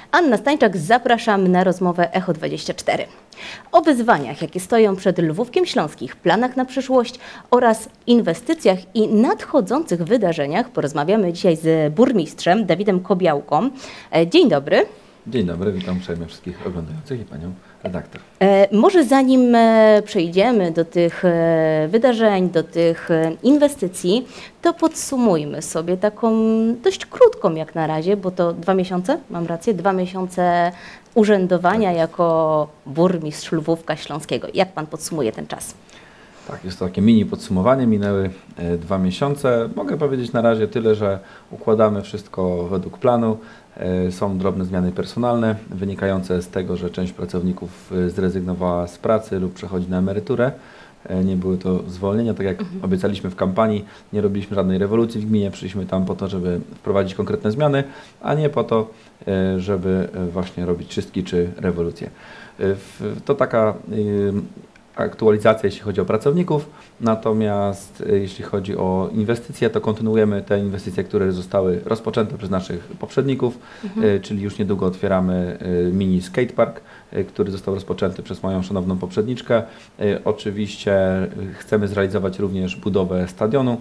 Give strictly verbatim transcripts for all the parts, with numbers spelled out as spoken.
Anna Stańczak, zapraszam na rozmowę Echo dwadzieścia cztery. O wyzwaniach, jakie stoją przed Lwówkiem Śląskich, planach na przyszłość oraz inwestycjach i nadchodzących wydarzeniach porozmawiamy dzisiaj z burmistrzem Dawidem Kobiałką. Dzień dobry. Dzień dobry, witam uprzejmie wszystkich oglądających i panią redaktor. E, może zanim e, przejdziemy do tych e, wydarzeń, do tych e, inwestycji, to podsumujmy sobie taką dość krótką jak na razie, bo to dwa miesiące, mam rację, dwa miesiące urzędowania jako burmistrz Lwówka Śląskiego. Jak pan podsumuje ten czas? Tak, jest to takie mini podsumowanie, minęły e, dwa miesiące. Mogę powiedzieć na razie tyle, że układamy wszystko według planu. E, są drobne zmiany personalne wynikające z tego, że część pracowników e, zrezygnowała z pracy lub przechodzi na emeryturę. E, nie były to zwolnienia, tak jak mhm. obiecaliśmy w kampanii, nie robiliśmy żadnej rewolucji w gminie, przyszliśmy tam po to, żeby wprowadzić konkretne zmiany, a nie po to, e, żeby właśnie robić czystki czy rewolucje. E, w, to taka e, aktualizacja, jeśli chodzi o pracowników, natomiast jeśli chodzi o inwestycje, to kontynuujemy te inwestycje, które zostały rozpoczęte przez naszych poprzedników, mhm. czyli już niedługo otwieramy mini skatepark, który został rozpoczęty przez moją szanowną poprzedniczkę. Oczywiście chcemy zrealizować również budowę stadionu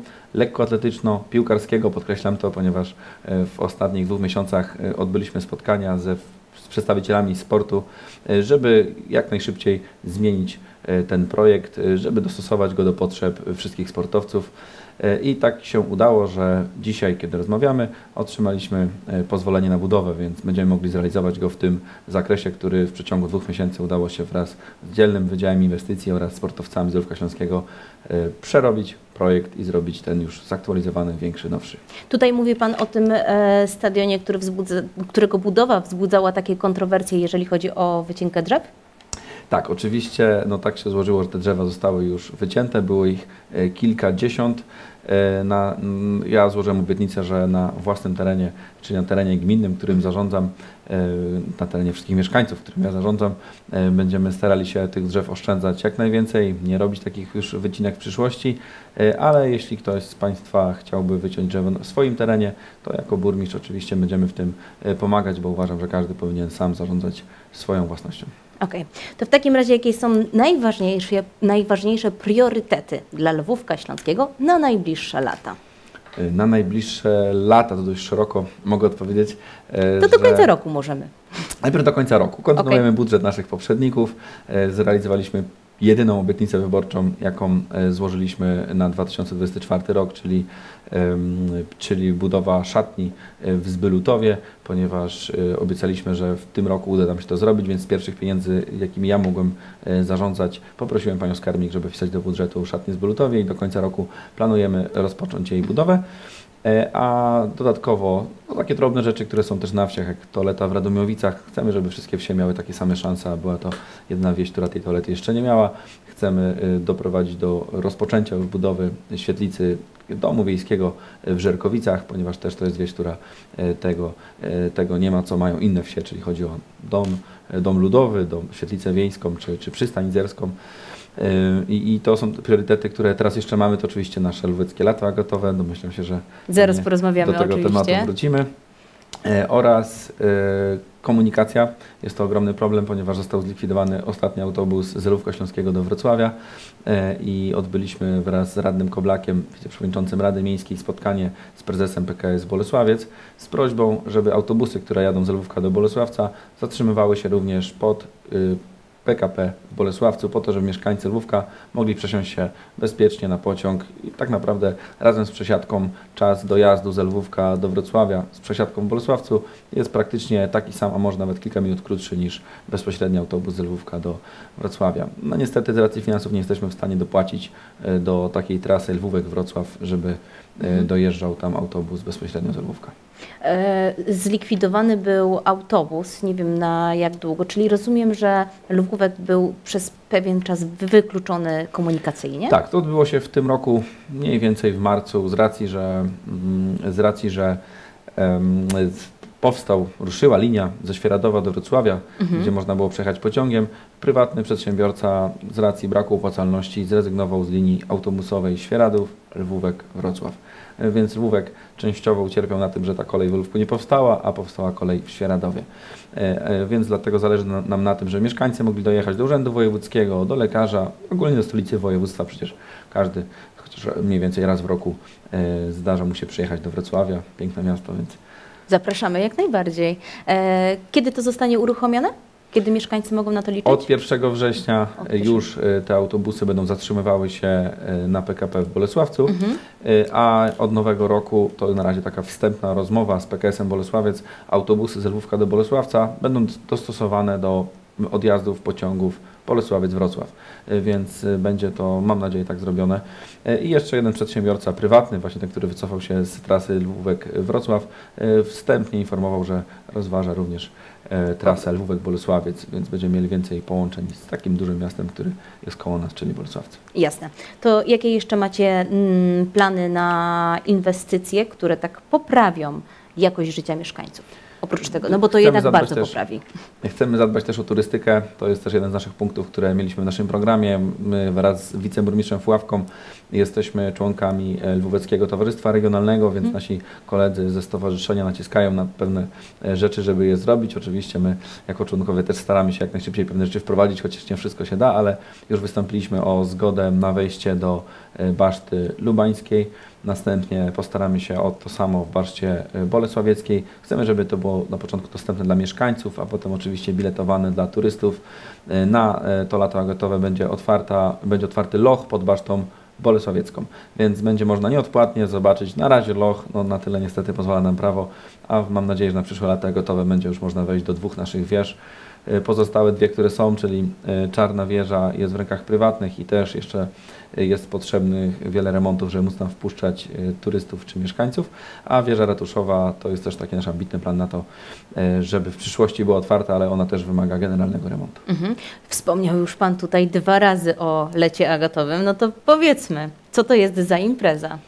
lekkoatletyczno-piłkarskiego, podkreślam to, ponieważ w ostatnich dwóch miesiącach odbyliśmy spotkania ze z przedstawicielami sportu, żeby jak najszybciej zmienić ten projekt, żeby dostosować go do potrzeb wszystkich sportowców. I tak się udało, że dzisiaj, kiedy rozmawiamy, otrzymaliśmy pozwolenie na budowę, więc będziemy mogli zrealizować go w tym zakresie, który w przeciągu dwóch miesięcy udało się wraz z dzielnym Wydziałem Inwestycji oraz sportowcami z Lwówka Śląskiego przerobić projekt i zrobić ten już zaktualizowany, większy, nowszy. Tutaj mówi Pan o tym e, stadionie, który wzbudza, którego budowa wzbudzała takie kontrowersje, jeżeli chodzi o wycinkę drzew? Tak, oczywiście, no tak się złożyło, że te drzewa zostały już wycięte, było ich e, kilkadziesiąt. E, na, m, ja złożyłem obietnicę, że na własnym terenie, czyli na terenie gminnym, którym zarządzam, e, na terenie wszystkich mieszkańców, którym ja zarządzam, e, będziemy starali się tych drzew oszczędzać jak najwięcej, nie robić takich już wycinek w przyszłości, e, ale jeśli ktoś z Państwa chciałby wyciąć drzewo w swoim terenie, to jako burmistrz oczywiście będziemy w tym e, pomagać, bo uważam, że każdy powinien sam zarządzać swoją własnością. Okej, okay. To w takim razie jakie są najważniejsze, najważniejsze priorytety dla Lwówka Śląskiego na najbliższe lata? Na najbliższe lata, to dość szeroko mogę odpowiedzieć. To do końca roku możemy. Najpierw do końca roku. Kontynuujemy okay. budżet naszych poprzedników. Zrealizowaliśmy jedyną obietnicę wyborczą, jaką złożyliśmy na dwa tysiące dwudziesty czwarty rok, czyli, czyli budowa szatni w Zbylutowie, ponieważ obiecaliśmy, że w tym roku uda nam się to zrobić, więc z pierwszych pieniędzy, jakimi ja mogłem zarządzać, poprosiłem panią skarbnik, żeby wpisać do budżetu szatni w Zbylutowie i do końca roku planujemy rozpocząć jej budowę. A dodatkowo no, takie drobne rzeczy, które są też na wsiach, jak toaleta w Radomiowicach. Chcemy, żeby wszystkie wsie miały takie same szanse, a była to jedna wieś, która tej toalety jeszcze nie miała. Chcemy doprowadzić do rozpoczęcia już budowy świetlicy domu wiejskiego w Żerkowicach, ponieważ też to jest wieś, która tego, tego nie ma, co mają inne wsie, czyli chodzi o dom, dom ludowy, dom, świetlicę wiejską czy, czy przystań zerską. I, I to są priorytety, które teraz jeszcze mamy, to oczywiście nasze lwóweckie lata gotowe, no myślę się, że zaraz porozmawiamy do tego oczywiście. tematu wrócimy. E, oraz e, komunikacja. Jest to ogromny problem, ponieważ został zlikwidowany ostatni autobus z Lwówka Śląskiego do Wrocławia e, i odbyliśmy wraz z radnym Koblakiem, wiceprzewodniczącym Rady Miejskiej, spotkanie z prezesem P K S Bolesławiec z prośbą, żeby autobusy, które jadą z Lwówka do Bolesławca, zatrzymywały się również pod y, P K P w Bolesławcu, po to, żeby mieszkańcy Lwówka mogli przesiąść się bezpiecznie na pociąg i tak naprawdę razem z przesiadką czas dojazdu z Lwówka do Wrocławia z przesiadką w Bolesławcu jest praktycznie taki sam, a może nawet kilka minut krótszy niż bezpośredni autobus z Lwówka do Wrocławia. No niestety z racji finansów nie jesteśmy w stanie dopłacić do takiej trasy Lwówek-Wrocław, żeby dojeżdżał tam autobus bezpośrednio z Lwówka. Zlikwidowany był autobus, nie wiem na jak długo, czyli rozumiem, że Lwówek był przez pewien czas wykluczony komunikacyjnie? Tak, to odbyło się w tym roku mniej więcej w marcu z racji, że, z racji, że um, powstał, ruszyła linia ze Świeradowa do Wrocławia, Mhm. gdzie można było przejechać pociągiem. Prywatny przedsiębiorca z racji braku opłacalności zrezygnował z linii autobusowej Świeradów, Lwówek, Wrocław. Więc Lwówek częściowo ucierpiał na tym, że ta kolej w Lwówku nie powstała, a powstała kolej w Świeradowie. Więc dlatego zależy nam na tym, że mieszkańcy mogli dojechać do urzędu wojewódzkiego, do lekarza, ogólnie do stolicy województwa. Przecież każdy, chociaż mniej więcej raz w roku zdarza mu się przyjechać do Wrocławia, piękne miasto, więc... Zapraszamy jak najbardziej. E, kiedy to zostanie uruchomione? Kiedy mieszkańcy mogą na to liczyć? Od pierwszego września Od pierwszego. już te autobusy będą zatrzymywały się na P K P w Bolesławcu, Mhm. a od nowego roku, to na razie taka wstępna rozmowa z P K S-em Bolesławiec, autobusy z Lwówka do Bolesławca będą dostosowane do odjazdów pociągów Bolesławiec-Wrocław, więc będzie to, mam nadzieję, tak zrobione. I jeszcze jeden przedsiębiorca prywatny, właśnie ten, który wycofał się z trasy Lwówek-Wrocław, wstępnie informował, że rozważa również trasę Lwówek-Bolesławiec, więc będziemy mieli więcej połączeń z takim dużym miastem, który jest koło nas, czyli Bolesławcy. Jasne. To jakie jeszcze macie mm, plany na inwestycje, które tak poprawią jakość życia mieszkańców? Oprócz tego, no bo to Chcemy jednak zadbać bardzo też- poprawi. Chcemy zadbać też o turystykę. To jest też jeden z naszych punktów, które mieliśmy w naszym programie. My wraz z wiceburmistrzem Fuławką jesteśmy członkami Lwóweckiego Towarzystwa Regionalnego, więc Mhm. nasi koledzy ze stowarzyszenia naciskają na pewne e, rzeczy, żeby je zrobić. Oczywiście my jako członkowie też staramy się jak najszybciej pewne rzeczy wprowadzić, chociaż nie wszystko się da, ale już wystąpiliśmy o zgodę na wejście do e, Baszty Lubańskiej. Następnie postaramy się o to samo w Baszcie e, Bolesławieckiej. Chcemy, żeby to było na początku dostępne dla mieszkańców, a potem oczywiście biletowane dla turystów. E, Na e, to lato agatowe będzie, otwarta, będzie otwarty loch pod Basztą Bolesławiecką, więc będzie można nieodpłatnie zobaczyć na razie loch, no na tyle niestety pozwala nam prawo, a mam nadzieję, że na przyszłe lata gotowe będzie już można wejść do dwóch naszych wież. E, Pozostałe dwie, które są, czyli e, Czarna Wieża jest w rękach prywatnych i też jeszcze e, jest potrzebnych wiele remontów, żeby móc tam wpuszczać e, turystów czy mieszkańców, a wieża ratuszowa to jest też taki nasz ambitny plan na to, e, żeby w przyszłości była otwarta, ale ona też wymaga generalnego remontu. Mhm. Wspomniał już Pan tutaj dwa razy o lecie agatowym, no to powiedzmy, co to jest za impreza?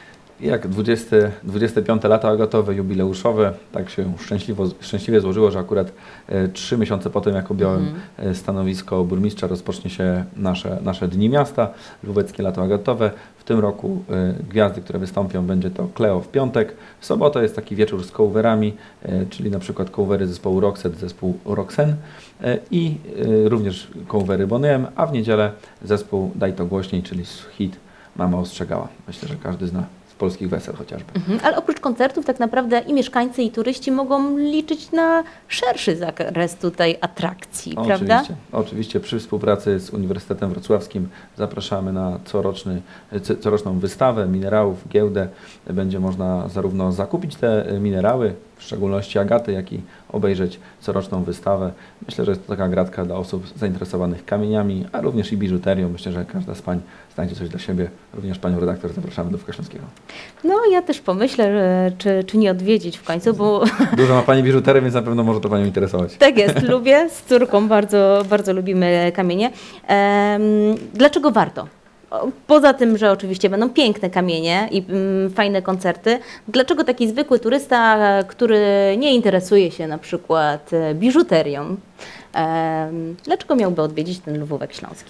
Jak dwudzieste, dwudzieste piąte lato agatowe, jubileuszowe, tak się szczęśliwo, szczęśliwie złożyło, że akurat e, trzy miesiące po tym, jak objąłem Mhm. e, stanowisko burmistrza, rozpocznie się nasze, nasze Dni Miasta, Lwóweckie Lato Agatowe. W tym roku e, gwiazdy, które wystąpią, będzie to Kleo w piątek. W sobotę jest taki wieczór z coverami, e, czyli na przykład covery zespołu Roxette, zespół Roxen e, i e, również covery Boniem, a w niedzielę zespół Daj to głośniej, czyli hit Mama ostrzegała. Myślę, że każdy zna z polskich wesel chociażby. Mhm. Ale oprócz koncertów tak naprawdę i mieszkańcy, i turyści mogą liczyć na szerszy zakres tutaj atrakcji, prawda? Oczywiście, oczywiście przy współpracy z Uniwersytetem Wrocławskim zapraszamy na coroczny, co- coroczną wystawę minerałów, giełdę. Będzie można zarówno zakupić te minerały, w szczególności agaty, jak i obejrzeć coroczną wystawę. Myślę, że jest to taka gratka dla osób zainteresowanych kamieniami, a również i biżuterią. Myślę, że każda z pań znajdzie coś dla siebie. Również panią redaktor zapraszamy do Lwówka Śląskiego. No ja też pomyślę, że, czy, czy nie odwiedzić w końcu, bo Dużo ma pani biżuterii, więc na pewno może to panią interesować. tak jest, lubię, z córką bardzo, bardzo lubimy kamienie. Em, dlaczego warto? O, Poza tym, że oczywiście będą piękne kamienie i mm, fajne koncerty, dlaczego taki zwykły turysta, e, który nie interesuje się na przykład e, biżuterią, em, dlaczego miałby odwiedzić ten Lwówek Śląski?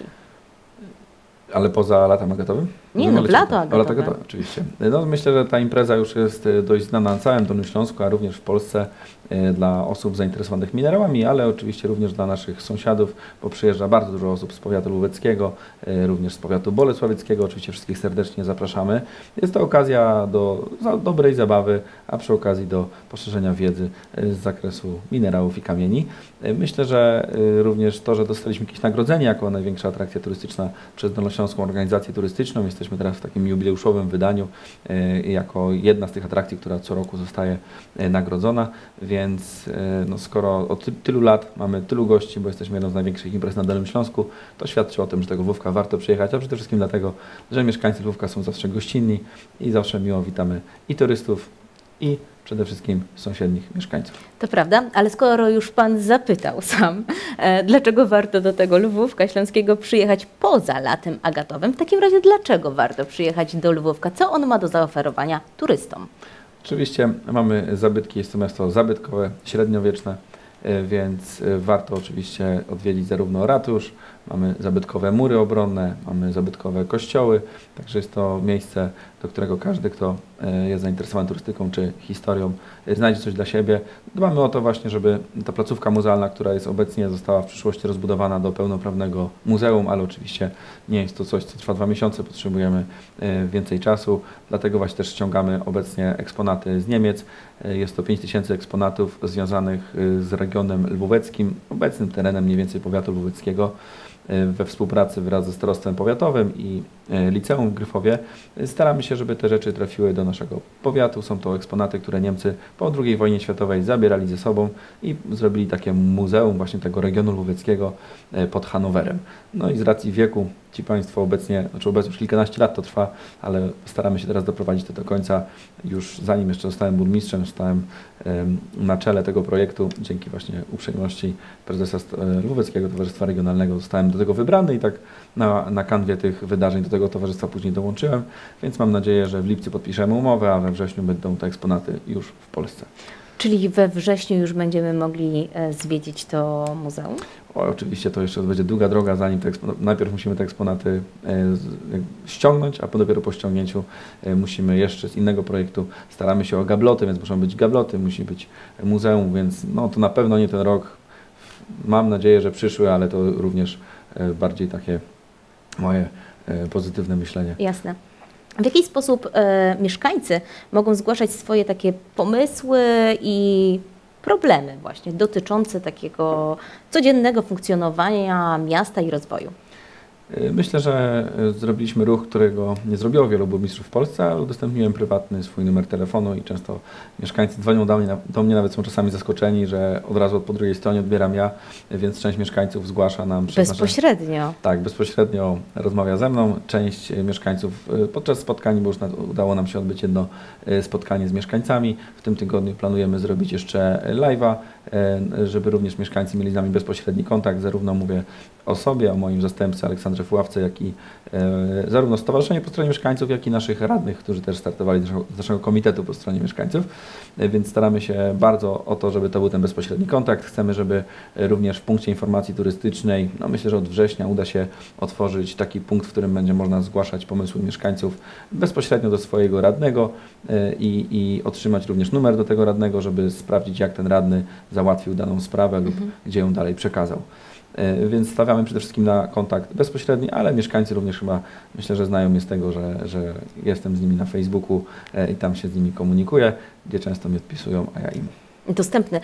Ale poza latem agatowym? Nie, Mówimy no, w o lato lecie. O, lato agatowe. agatowe, oczywiście. No, myślę, że ta impreza już jest e, dość znana na całym Dolnym Śląsku, a również w Polsce e, dla osób zainteresowanych minerałami, ale oczywiście również dla naszych sąsiadów, bo przyjeżdża bardzo dużo osób z powiatu lwóweckiego, e, również z powiatu bolesławieckiego. Oczywiście wszystkich serdecznie zapraszamy. Jest to okazja do za, dobrej zabawy, a przy okazji do poszerzenia wiedzy e, z zakresu minerałów i kamieni. E, Myślę, że e, również to, że dostaliśmy jakieś nagrodzenie jako największa atrakcja turystyczna przez Dolnośląską Organizację Turystyczną. Jesteśmy teraz w takim jubileuszowym wydaniu e, jako jedna z tych atrakcji, która co roku zostaje e, nagrodzona, więc e, no, skoro od ty, tylu lat mamy tylu gości, bo jesteśmy jedną z największych imprez na Dolnym Śląsku, to świadczy o tym, że tego Lwówka warto przyjechać, a przede wszystkim dlatego, że mieszkańcy Lwówka są zawsze gościnni i zawsze miło witamy i turystów, i przede wszystkim sąsiednich mieszkańców. To prawda, ale skoro już Pan zapytał sam, e, dlaczego warto do tego Lwówka Śląskiego przyjechać poza latem agatowym, w takim razie dlaczego warto przyjechać do Lwówka? Co on ma do zaoferowania turystom? Oczywiście mamy zabytki, jest to miasto zabytkowe, średniowieczne, więc warto oczywiście odwiedzić zarówno ratusz, mamy zabytkowe mury obronne, mamy zabytkowe kościoły, także jest to miejsce, do którego każdy, kto jest zainteresowany turystyką czy historią, znajdzie coś dla siebie. Dbamy o to właśnie, żeby ta placówka muzealna, która jest obecnie, została w przyszłości rozbudowana do pełnoprawnego muzeum, ale oczywiście nie jest to coś, co trwa dwa miesiące, potrzebujemy więcej czasu, dlatego właśnie też ściągamy obecnie eksponaty z Niemiec. Jest to pięć tysięcy eksponatów związanych z regionem lwóweckim, obecnym terenem mniej więcej powiatu lwóweckiego, we współpracy wraz ze starostwem powiatowym i liceum w Gryfowie. Staramy się, żeby te rzeczy trafiły do naszego powiatu. Są to eksponaty, które Niemcy po drugiej wojnie światowej zabierali ze sobą i zrobili takie muzeum właśnie tego regionu lwóweckiego pod Hanowerem. No i z racji wieku ci Państwo obecnie, znaczy obecnie już kilkanaście lat to trwa, ale staramy się teraz doprowadzić to do końca. Już zanim jeszcze zostałem burmistrzem, stałem na czele tego projektu. Dzięki właśnie uprzejmości prezesa Lwóweckiego Towarzystwa Regionalnego zostałem do tego wybrany i tak na, na kanwie tych wydarzeń do tego towarzystwa później dołączyłem, więc mam nadzieję, że w lipcu podpiszemy umowę, a we wrześniu będą te eksponaty już w Polsce. Czyli we wrześniu już będziemy mogli zwiedzić to muzeum? O, oczywiście to jeszcze będzie długa droga, zanim te najpierw musimy te eksponaty e, ściągnąć, a dopiero po ściągnięciu e, musimy jeszcze z innego projektu, staramy się o gabloty, więc muszą być gabloty, musi być muzeum, więc no, to na pewno nie ten rok. Mam nadzieję, że przyszły, ale to również e, bardziej takie moje e, pozytywne myślenie. Jasne. W jaki sposób e, mieszkańcy mogą zgłaszać swoje takie pomysły i problemy właśnie dotyczące takiego codziennego funkcjonowania miasta i rozwoju? Myślę, że zrobiliśmy ruch, którego nie zrobiło wielu burmistrzów w Polsce, ale udostępniłem prywatny swój numer telefonu i często mieszkańcy dzwonią do mnie, do mnie nawet są czasami zaskoczeni, że od razu po drugiej stronie odbieram ja, więc część mieszkańców zgłasza nam... Bezpośrednio? Nasze, tak, bezpośrednio rozmawia ze mną. Część mieszkańców podczas spotkań, bo już udało nam się odbyć jedno spotkanie z mieszkańcami. W tym tygodniu planujemy zrobić jeszcze live'a, żeby również mieszkańcy mieli z nami bezpośredni kontakt. Zarówno mówię o sobie, o moim zastępcy Aleksandrze Fuławce, jak i e, zarówno Stowarzyszenie po stronie mieszkańców, jak i naszych radnych, którzy też startowali z naszego, z naszego komitetu po stronie mieszkańców. E, więc staramy się bardzo o to, żeby to był ten bezpośredni kontakt. Chcemy, żeby również w punkcie informacji turystycznej, no myślę, że od września uda się otworzyć taki punkt, w którym będzie można zgłaszać pomysły mieszkańców bezpośrednio do swojego radnego e, i, i otrzymać również numer do tego radnego, żeby sprawdzić, jak ten radny załatwił daną sprawę lub mhm. gdzie ją dalej przekazał. Więc stawiamy przede wszystkim na kontakt bezpośredni, ale mieszkańcy również chyba myślę, że znają mnie z tego, że, że jestem z nimi na Facebooku i tam się z nimi komunikuję, gdzie często mi odpisują, a ja im. Dostępny.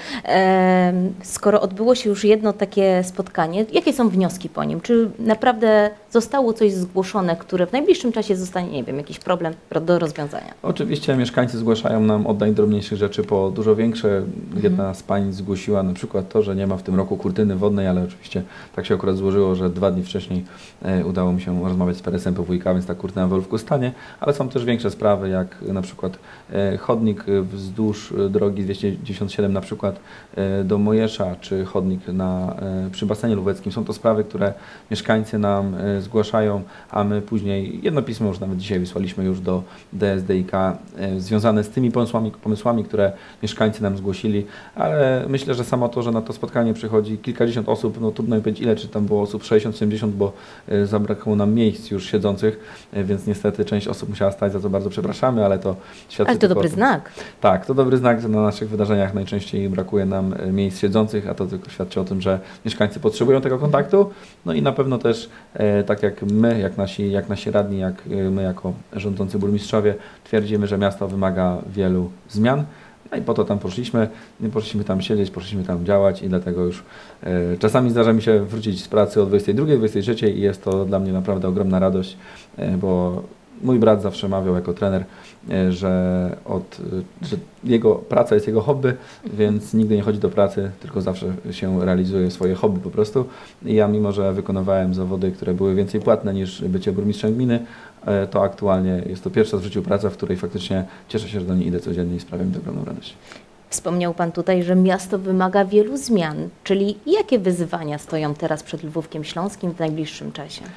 Skoro odbyło się już jedno takie spotkanie, jakie są wnioski po nim? Czy naprawdę zostało coś zgłoszone, które w najbliższym czasie zostanie, nie wiem, jakiś problem do rozwiązania? Oczywiście mieszkańcy zgłaszają nam od najdrobniejszych rzeczy po dużo większe. Jedna mhm. z pań zgłosiła na przykład to, że nie ma w tym roku kurtyny wodnej, ale oczywiście tak się akurat złożyło, że dwa dni wcześniej e, udało mi się rozmawiać z peresem P W I K, więc ta kurtyna w Olówku stanie, ale są też większe sprawy, jak na przykład e, chodnik wzdłuż drogi dwieście dziewięćdziesiąt siedem na przykład do Mojesza, czy chodnik na, przy basenie lwóweckim. Są to sprawy, które mieszkańcy nam zgłaszają, a my później jedno pismo już nawet dzisiaj wysłaliśmy już do D S D I K związane z tymi pomysłami, pomysłami, które mieszkańcy nam zgłosili, ale myślę, że samo to, że na to spotkanie przychodzi kilkadziesiąt osób, no trudno mi powiedzieć ile, czy tam było osób sześćdziesiąt siedemdziesiąt, bo zabrakło nam miejsc już siedzących, więc niestety część osób musiała stać, za co bardzo przepraszamy, ale to świadczy Ale to dobry znak. Tak, to dobry znak, że na naszych wydarzeniach najczęściej brakuje nam miejsc siedzących, a to tylko świadczy o tym, że mieszkańcy potrzebują tego kontaktu. No i na pewno też, e, tak jak my, jak nasi, jak nasi radni, jak my jako rządzący burmistrzowie twierdzimy, że miasto wymaga wielu zmian. No i po to tam poszliśmy, nie poszliśmy tam siedzieć, poszliśmy tam działać i dlatego już e, czasami zdarza mi się wrócić z pracy o dwudziestej drugiej, dwudziestej trzeciej i jest to dla mnie naprawdę ogromna radość, e, bo mój brat zawsze mawiał jako trener, że, od, że jego praca jest jego hobby, więc nigdy nie chodzi do pracy, tylko zawsze się realizuje swoje hobby po prostu. I ja mimo, że wykonywałem zawody, które były więcej płatne niż bycie burmistrzem gminy, to aktualnie jest to pierwsza w życiu praca, w której faktycznie cieszę się, że do niej idę codziennie i sprawia mi to ogromną radość. Wspomniał Pan tutaj, że miasto wymaga wielu zmian, czyli jakie wyzwania stoją teraz przed Lwówkiem Śląskim w najbliższym czasie?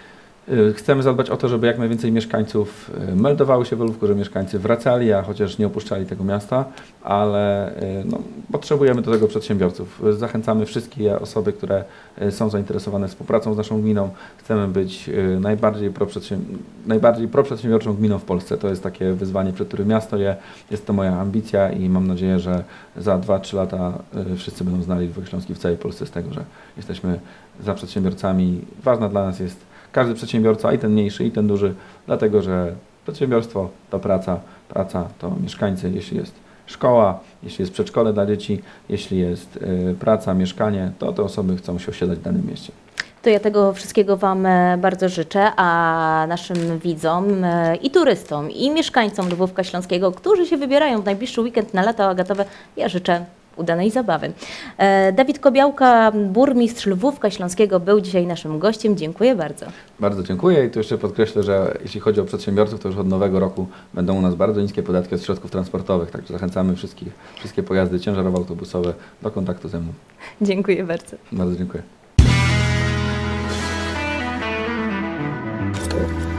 Chcemy zadbać o to, żeby jak najwięcej mieszkańców meldowały się w Lwówku, żeby mieszkańcy wracali, a chociaż nie opuszczali tego miasta, ale no, potrzebujemy do tego przedsiębiorców. Zachęcamy wszystkie osoby, które są zainteresowane współpracą z naszą gminą. Chcemy być najbardziej, proprzedsięb najbardziej proprzedsiębiorczą gminą w Polsce. To jest takie wyzwanie, przed którym miasto je. Jest to moja ambicja i mam nadzieję, że za dwa trzy lata wszyscy będą znali Lwówek Śląski w całej Polsce z tego, że jesteśmy za przedsiębiorcami. Ważna dla nas jest każdy przedsiębiorca, i ten mniejszy, i ten duży, dlatego że przedsiębiorstwo to praca, praca to mieszkańcy, jeśli jest szkoła, jeśli jest przedszkole dla dzieci, jeśli jest y, praca, mieszkanie, to te osoby chcą się osiedlać w danym mieście. To ja tego wszystkiego Wam bardzo życzę, a naszym widzom i turystom, i mieszkańcom Lwówka Śląskiego, którzy się wybierają w najbliższy weekend na lato agatowe, ja życzę udanej zabawy. Dawid Kobiałka, burmistrz Lwówka Śląskiego, był dzisiaj naszym gościem. Dziękuję bardzo. Bardzo dziękuję i tu jeszcze podkreślę, że jeśli chodzi o przedsiębiorców, to już od nowego roku będą u nas bardzo niskie podatki od środków transportowych, także zachęcamy wszystkich, wszystkie pojazdy ciężarowo-autobusowe do kontaktu ze mną. Dziękuję bardzo. Bardzo dziękuję.